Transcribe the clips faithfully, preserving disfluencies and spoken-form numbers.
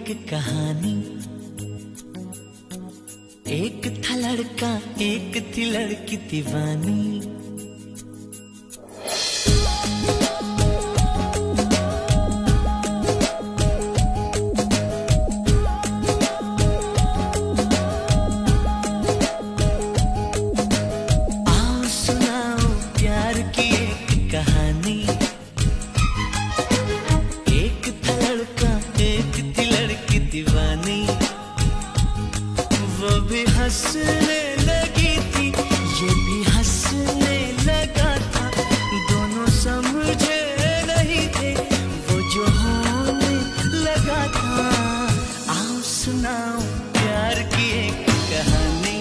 एक कहानी। एक था लड़का, एक थी लड़की दीवानी। आओ सुनाओ प्यार की एक कहानी। एक था लड़का, एक थी लड़की दीवानी। वो भी हंसने लगी थी, ये भी हंसने लगा था। दोनों समझे नहीं थे, वो जो होने लगा था। आओ सुनाओ प्यार की एक कहानी।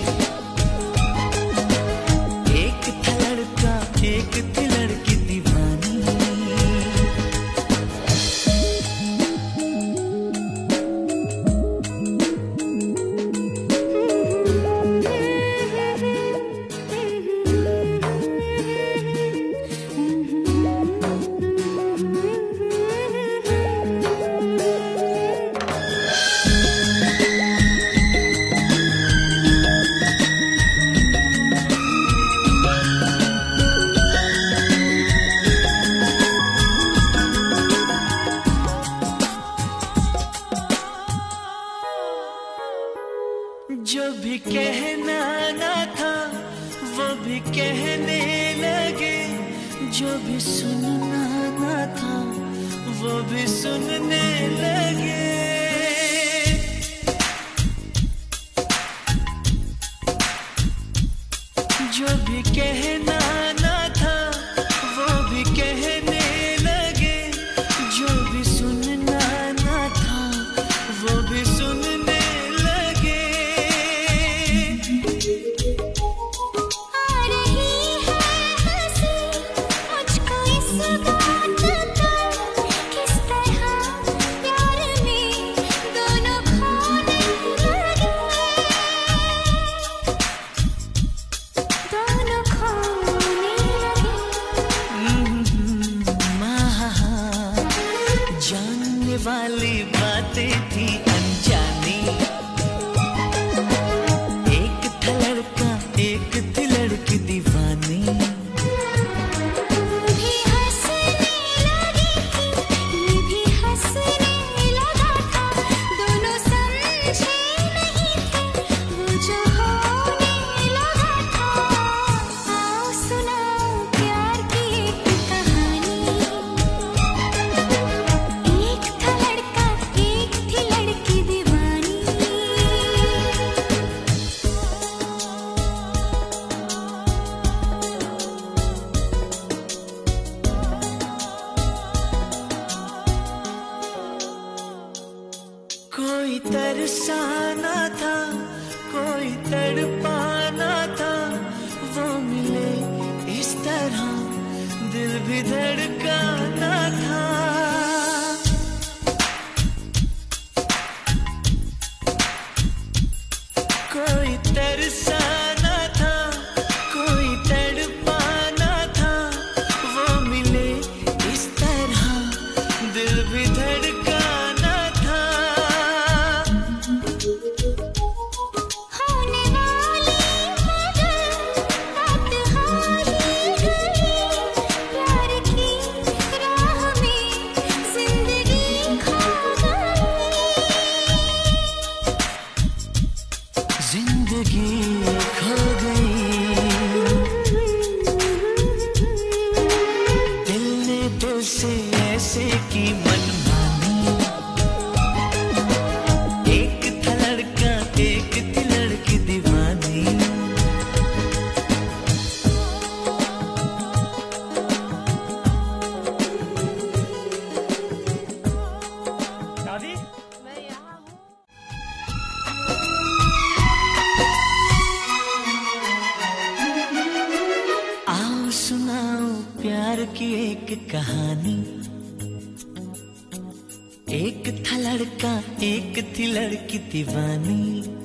एक था लड़का, एक थी लड़की दीवानी। जो भी कहना ना था वो भी कहने लगे। जो भी सुनना ना था वो भी सुनने लगे। जो भी कहना ना था वो भी कहने लगे। जो भी सुनना ना था वो भी सुनने वाली बातें थी अनजानी। एक था लड़का, एक थी लड़की दीवानी। भी हंसने लगी थी, ये भी हंसने लगा था। दोनों समझे नहीं थे, वो जो होने लगा था। आओ सुनाओ प्यार की एक कहानी। एक था लड़का, एक थी लड़की दीवानी। कोई तरसाना था, कोई तड़पाना था। वो मिले इस तरह दिल भी धड़काना था। कोई तरसाना था, कोई तड़पाना था। वो मिले इस तरह दिल भी धड़काना था। होने वाली मगर बात हो ही गई। प्यार की राह में जिंदगी खो गई। जिंदगी खो गई। दिल ने दिल से ऐसे की मनमानी। एक था लड़का, एक थी लड़की दीवानी। दादी मैं यहाँ हूँ। आओ सुनाओ प्यार की एक कहानी। एक था लड़का, एक थी लड़की दीवानी।